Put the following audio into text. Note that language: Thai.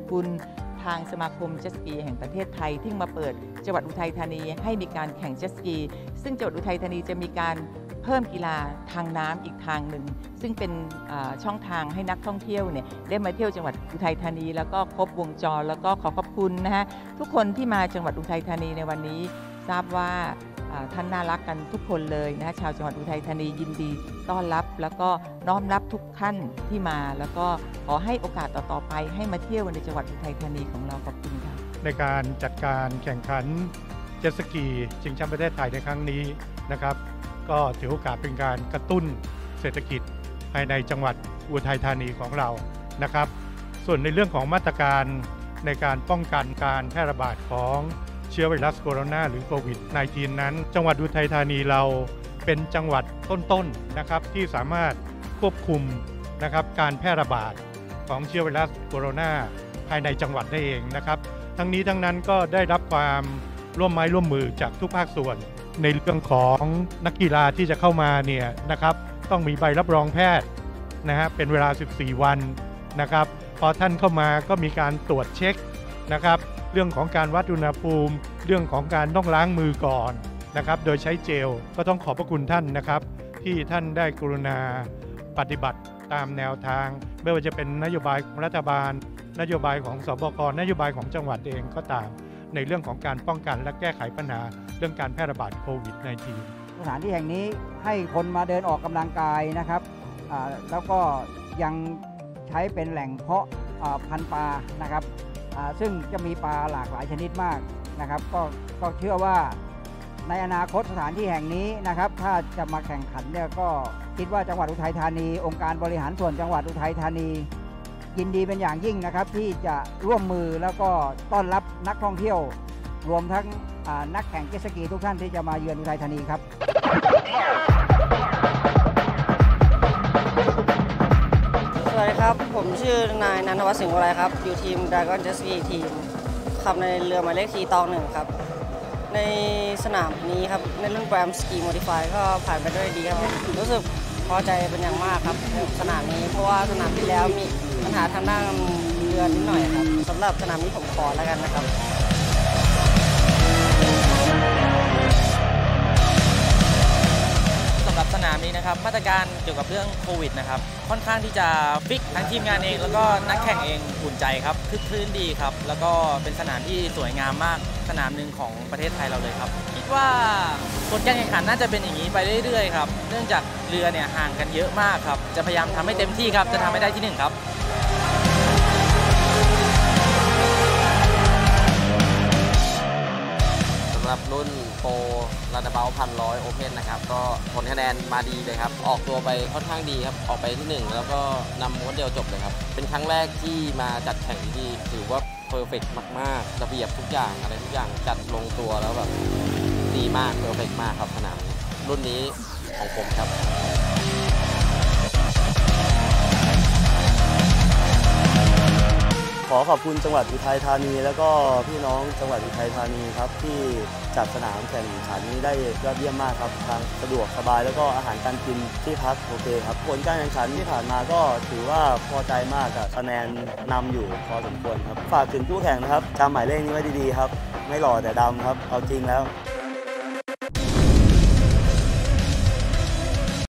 คุณทางสมาคมเจ็ตสกีแห่งประเทศไทยที่มาเปิดจังหวัดอุทัยธานีให้มีการแข่งเจ็ตสกีซึ่งจังหวัดอุทัยธานีจะมีการเพิ่มกีฬาทางน้ำอีกทางหนึ่งซึ่งเป็นช่องทางให้นักท่องเที่ยวเนี่ยได้มาเที่ยวจังหวัดอุทัยธานีแล้วก็ครบวงจรแล้วก็ขอขอบคุณนะฮะทุกคนที่มาจังหวัดอุทัยธานีในวันนี้ทราบว่าท่านน่ารักกันทุกคนเลยนะชาวจังหวัดอุทัยธานียินดีต้อนรับแล้วก็น้อมรับทุกท่านที่มาแล้วก็ขอให้โอกาสต่อๆไปให้มาเที่ยวในจังหวัดอุทัยธานีของเราขอบคุณค่ะในการจัดการแข่งขันเจ็ตสกีชิงแชมป์ประเทศไทยในครั้งนี้นะครับก็ถือโอกาสเป็นการกระตุ้นเศรษฐกิจภายในจังหวัดอุทัยธานีของเรานะครับส่วนในเรื่องของมาตรการในการป้องกันการแพร่ระบาดของเชื้อไวรัสโคโรนาหรือโควิด -19 นั้นจังหวัดอุทัยธานีเราเป็นจังหวัดต้นๆนะครับที่สามารถควบคุมนะครับการแพร่ระบาดของเชื้อไวรัสโคโรนาภายในจังหวัดได้เองนะครับทั้งนี้ทั้งนั้นก็ได้รับความร่วมไม้ร่วมมือจากทุกภาคส่วนในเรื่องของนักกีฬาที่จะเข้ามาเนี่ยนะครับต้องมีใบรับรองแพทย์นะฮะเป็นเวลา14วันนะครับพอท่านเข้ามาก็มีการตรวจเช็คนะครับเรื่องของการวัดอุณหภูมิเรื่องของการต้องล้างมือก่อนนะครับโดยใช้เจลก็ต้องขอบพระคุณท่านนะครับที่ท่านได้กรุณาปฏิบัติตามแนวทางไม่ว่าจะเป็นนโยบายของรัฐบาลนโยบายของสบคนโยบายของจังหวัดเองก็ตามในเรื่องของการป้องกันและแก้ไขปัญหาเรื่องการแพร่ระบาดโควิด -19 สถานที่แห่งนี้ให้คนมาเดินออกกำลังกายนะครับแล้วก็ยังใช้เป็นแหล่งเพาะพันธุ์ปลานะครับซึ่งจะมีปลาหลากหลายชนิดมากนะครับก็เชื่อว่าในอนาคตสถานที่แห่งนี้นะครับถ้าจะมาแข่งขันเนี่ยก็คิดว่าจังหวัดอุทัยธานีองค์การบริหารส่วนจังหวัดอุทัยธานียินดีเป็นอย่างยิ่งนะครับที่จะร่วมมือแล้วก็ต้อนรับนักท่องเที่ยวรวมทั้งนักแข่งเจ็ตสกีทุกท่านที่จะมาเยือนอุทัยธานีครับสวัสดีครับผมชื่อนายนันทวัฒน์สิงห์วรัยครับอยู่ทีม Dragon Jet Ski ทีมขับในเรือหมายเลขทีตอง1ครับในสนามนี้ครับในรุ่นแกรมสกีโมดิฟายก็ผ่านไปด้วยดีครับรู้สึกพอใจเป็นอย่างมากครับสนามนี้เพราะว่าสนามที่แล้วมีปัญหาทางด้านเรือนิดหน่อยครับสำหรับสนามนี้ผมขอแล้วกันนะครับสำหรับสนามนี้นะครับมาตรการเกี่ยวกับเรื่องโควิดนะครับค่อนข้างที่จะฟิกทั้งทีมงานเองแล้วก็นักแข่งเองอุ่นใจครับคึกคืนดีครับแล้วก็เป็นสนามที่สวยงามมากสนามหนึ่งของประเทศไทยเราเลยครับคิดว่าผลการแข่งขันน่าจะเป็นอย่างนี้ไปเรื่อยๆครับเนื่องจากเรือเนี่ยห่างกันเยอะมากครับจะพยายามทำให้เต็มที่ครับจะทำให้ได้ที่1ครับสำหรับรุ่นโปรระดับ1,100 โอเพ่นนะครับก็ผลคะแนนมาดีเลยครับออกตัวไปค่อนข้างดีครับออกไปที่1แล้วก็นำม้วนเดียวจบเลยครับเป็นครั้งแรกที่มาจัดแข่งที่นี่ถือว่าเพอร์เฟกต์มากๆระเบียบทุกอย่างอะไรทุกอย่างจัดลงตัวแล้วแบบดีมากเพอร์เฟกต์มากครับสนามรุ่นนี้ของผมครับขอขอบคุณจังหวัดอุทัยธานีแล้วก็พี่น้องจังหวัดอุทัยธานีครับที่จัดสนามแข่งขันนี้ได้ยอดเยี่ยมมากครับทางสะดวกสบายแล้วก็อาหารการกินที่พักโอเคครับผลการแข่งขันที่ผ่านมาก็ถือว่าพอใจมากกับคะแนนนำอยู่พอสมควรครับฝากถึงผู้แข่งนะครับจำหมายเลขนี้ไว้ดีๆครับไม่หล่อแต่ดำครับเอาจริงแล้ว